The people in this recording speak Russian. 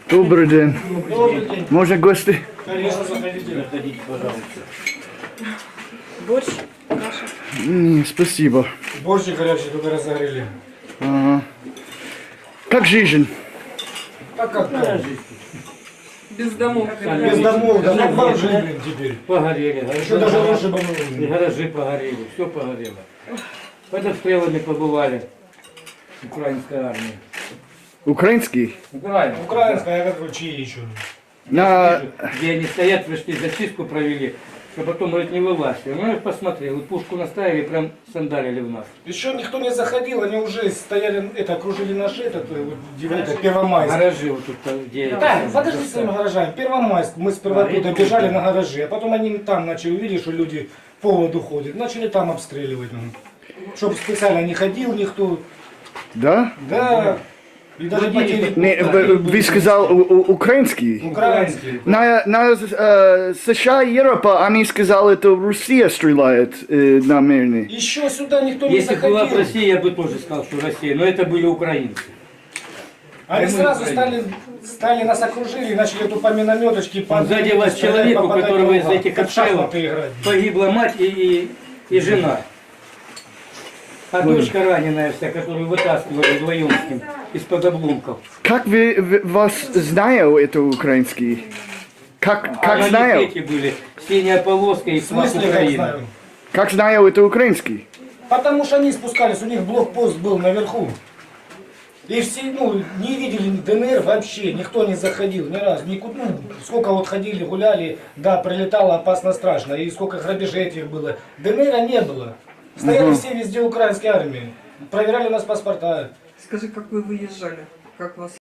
Добрый день. Добрый день. Можно гости? Конечно, заходите. Заходите, пожалуйста. Борщ, каша. Спасибо. Борщи горячие только разогрели. Ага. Как жизнь? А как так? Без домов. Без домов, да как бомжи, блин, теперь. Погорели. Еще даже лучше И бомжи. гаражи погорели. Все погорело. Под обстрелами побывали. Украинская армия. Украинский? Украина. Украинская, а как чьи еще? На... Где они стоят, пришли, зачистку провели. А потом, говорит, не вылазьте. Ну, я посмотрел, и пушку наставили, прям сандалили в нас. Еще никто не заходил, они уже стояли, окружили наш Первомайск. Гаражи вот тут, где... Да, подожди с своими гаражами. Первомайск, мы сперва туда бежали на гаражи, а потом они там начали, увидели, что люди по поводу ходят, начали там обстреливать. Чтобы специально не ходил никто. Да? Да. И даже потери. Не, вы сказал украинский? Украинский. На США и Европа, они сказали, это Россия стреляет на мирный. Еще сюда никто не Если бы заходил. была бы Россия, я бы тоже сказал, что Россия. Но это были украинцы. Они сразу стали нас окружили, начали тут по минометочке, по... Сзади вас человек, у которого из этих обстрелов погибла мать и жена. А дочка раненая вся, которую вытаскивали вдвоем с ним из-под обломков. Как вас знаю, это украинский? Как А знаю? эти были, синяя полоска и В флаг смысле, как Украины. знаю? Как знаю, это украинский? Потому что они спускались, у них блокпост был наверху. И все, не видели ДНР вообще, никто не заходил ни разу, никуда, сколько вот ходили, гуляли, да, прилетало опасно, страшно, и сколько грабежей этих было. ДНР не было. Стояли все везде украинские армии, проверяли у нас паспорта. Скажи, как вы выезжали? Как вас